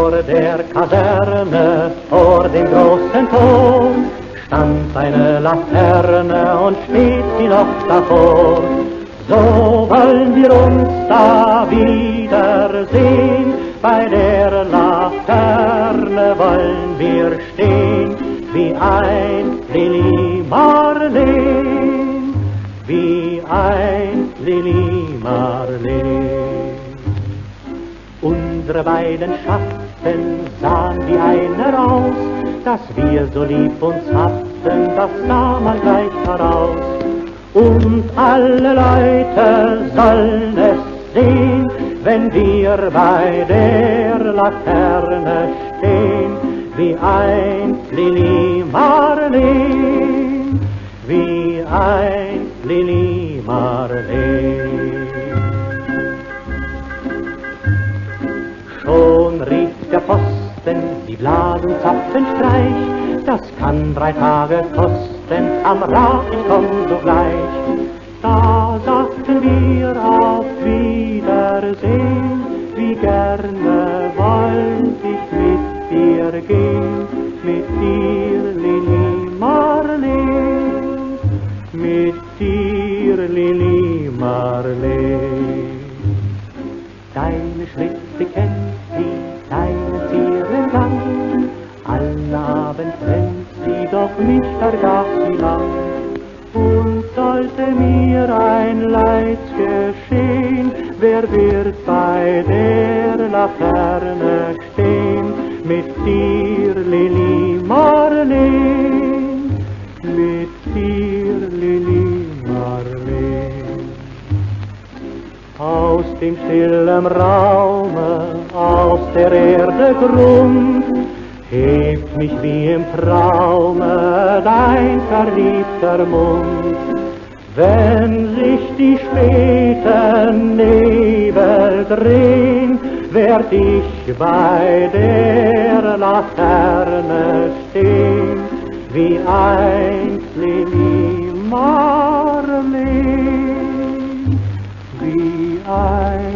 Vor der Kaserne, vor dem großen Tor, stand eine Laterne und steht sie noch davor. So wollen wir uns da wiedersehen, bei der Laterne wollen wir stehen, wie ein Lili Marleen, wie ein Lili Marleen. Unsere beiden Schatten sahen wie einer aus, dass wir so lieb uns hatten, das sah man gleich heraus. Und alle Leute sollen es sehen, wenn wir bei der Laterne stehen, wie ein Lili Marleen, wie ein Lili Marleen. Schon rief der Posten die Blasenzapfenstreich, das kann 3 Tage kosten, am Rad ich komm sogleich. Da sagten wir auf Wiedersehen, wie gerne wollt ich mit dir gehen, mit dir Lili Marleen, mit dir Lili Marleen. Deine Schritte kennt sie, deinen ihren Gang, allen Abend rennt sie, doch mich vergaß sie lang. Und sollte mir ein Leid geschehen, wer wird bei der Laterne stehen, mit dir Lili Marleen, mit dir Lili Marleen. Aus dem stillen Raume, aus der Erde Grund, hebt mich wie im Traume dein verliebter Mund. Wenn sich die späten Nebel drehen, werd ich bei der Laterne stehen, wie einst Lili Marleen, wie ein